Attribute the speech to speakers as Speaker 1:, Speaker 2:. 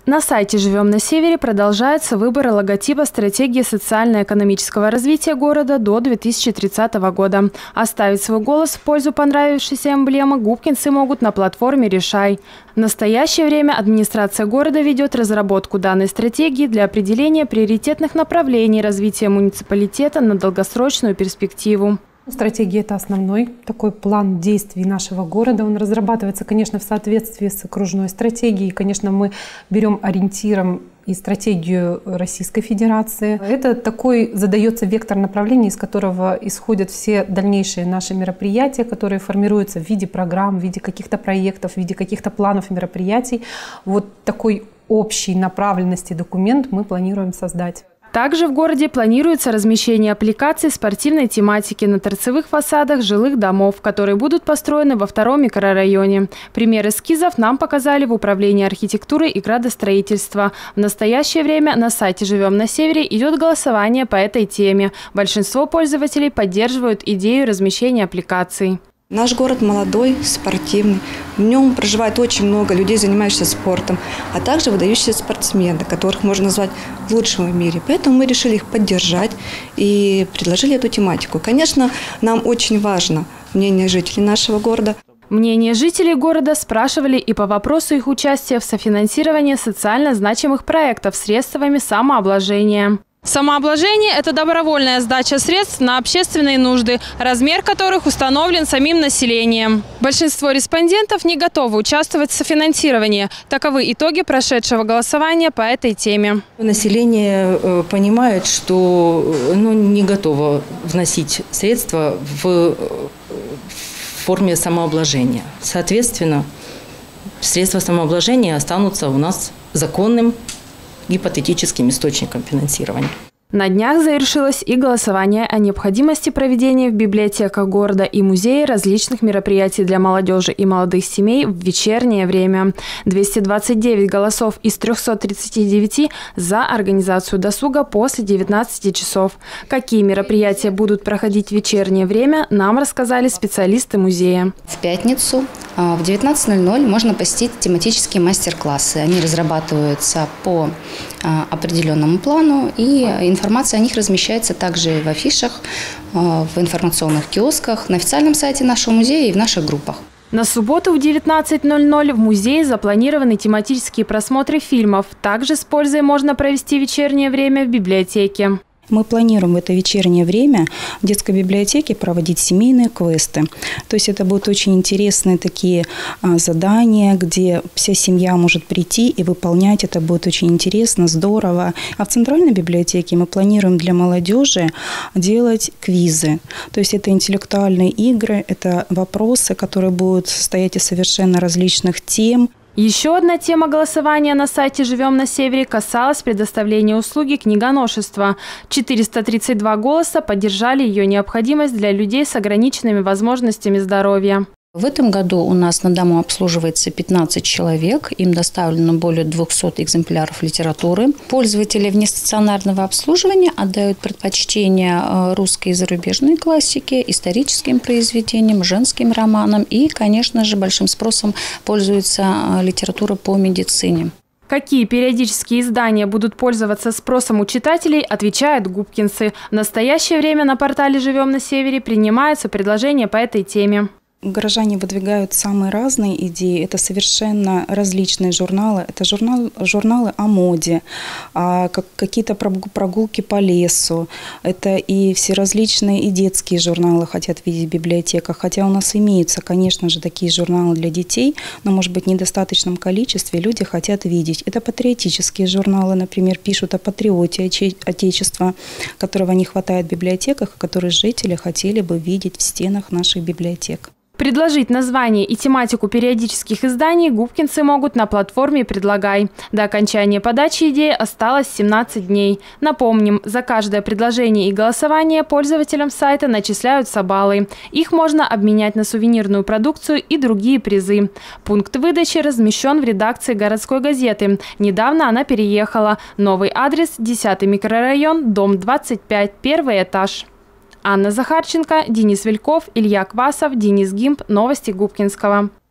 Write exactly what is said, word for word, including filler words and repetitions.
Speaker 1: На сайте «Живем на Севере» продолжается выбор логотипа стратегии социально-экономического развития города до две тысячи тридцатого года. Оставить свой голос в пользу понравившейся эмблемы губкинцы могут на платформе «Решай». В настоящее время администрация города ведет разработку данной стратегии для определения приоритетных направлений развития муниципалитета на долгосрочную перспективу.
Speaker 2: Стратегия – это основной такой план действий нашего города. Он разрабатывается, конечно, в соответствии с окружной стратегией. Конечно, мы берем ориентиром и стратегию Российской Федерации. Это такой задается вектор направления, из которого исходят все дальнейшие наши мероприятия, которые формируются в виде программ, в виде каких-то проектов, в виде каких-то планов мероприятий. Вот такой общей направленности документ мы планируем создать.
Speaker 1: Также в городе планируется размещение аппликаций спортивной тематики на торцевых фасадах жилых домов, которые будут построены во втором микрорайоне. Пример эскизов нам показали в Управлении архитектуры и градостроительства. В настоящее время на сайте «Живем на Севере» идет голосование по этой теме. Большинство пользователей поддерживают идею размещения аппликаций.
Speaker 3: Наш город молодой, спортивный. В нем проживает очень много людей, занимающихся спортом, а также выдающиеся спортсмены, которых можно назвать лучшими в мире. Поэтому мы решили их поддержать и предложили эту тематику. Конечно, нам очень важно мнение жителей нашего города.
Speaker 1: Мнение жителей города спрашивали и по вопросу их участия в софинансировании социально значимых проектов средствами самообложения. Самообложение – это добровольная сдача средств на общественные нужды, размер которых установлен самим населением. Большинство респондентов не готовы участвовать в софинансировании. Таковы итоги прошедшего голосования по этой теме.
Speaker 4: Население понимает, что ну, не готово вносить средства в форме самообложения. Соответственно, средства самообложения останутся у нас законным гипотетическим источником финансирования.
Speaker 1: На днях завершилось и голосование о необходимости проведения в библиотеках города и музее различных мероприятий для молодежи и молодых семей в вечернее время. двести двадцать девять голосов из трёхсот тридцати девяти за организацию досуга после девятнадцати часов. Какие мероприятия будут проходить в вечернее время, нам рассказали специалисты музея.
Speaker 5: В пятницу в девятнадцать ноль ноль можно посетить тематические мастер-классы. Они разрабатываются по определенному плану, и информация о них размещается также в афишах, в информационных киосках, на официальном сайте нашего музея и в наших группах.
Speaker 1: На субботу в девятнадцать ноль ноль в музее запланированы тематические просмотры фильмов. Также с пользой можно провести вечернее время в библиотеке.
Speaker 6: Мы планируем в это вечернее время в детской библиотеке проводить семейные квесты. То есть это будут очень интересные такие задания, где вся семья может прийти и выполнять. Это будет очень интересно, здорово. А в центральной библиотеке мы планируем для молодежи делать квизы. То есть это интеллектуальные игры, это вопросы, которые будут состоять из совершенно различных тем.
Speaker 1: Еще одна тема голосования на сайте «Живем на Севере» касалась предоставления услуги книгоношества. четыреста тридцать два голоса поддержали ее необходимость для людей с ограниченными возможностями здоровья.
Speaker 7: В этом году у нас на дому обслуживается пятнадцать человек. Им доставлено более двухсот экземпляров литературы. Пользователи внестационарного обслуживания отдают предпочтение русской и зарубежной классике, историческим произведениям, женским романам и, конечно же, большим спросом пользуется литература по медицине.
Speaker 1: Какие периодические издания будут пользоваться спросом у читателей, отвечают губкинцы. В настоящее время на портале «Живем на Севере» принимаются предложения по этой теме.
Speaker 6: Горожане выдвигают самые разные идеи. Это совершенно различные журналы. Это журнал, журналы о моде, а, как, какие-то прогулки по лесу. Это и все различные и детские журналы хотят видеть в библиотеках. Хотя у нас имеются, конечно же, такие журналы для детей, но, может быть, в недостаточном количестве люди хотят видеть. Это патриотические журналы, например, пишут о патриоте Отечества, которого не хватает в библиотеках, которые жители хотели бы видеть в стенах наших библиотек.
Speaker 1: Предложить название и тематику периодических изданий губкинцы могут на платформе «Предлагай». До окончания подачи идеи осталось семнадцать дней. Напомним, за каждое предложение и голосование пользователям сайта начисляются баллы. Их можно обменять на сувенирную продукцию и другие призы. Пункт выдачи размещен в редакции городской газеты. Недавно она переехала. Новый адрес – десятый микрорайон, дом двадцать пять, первый этаж. Анна Захарченко, Денис Вильков, Илья Квасов, Денис Гимп. Новости Губкинского.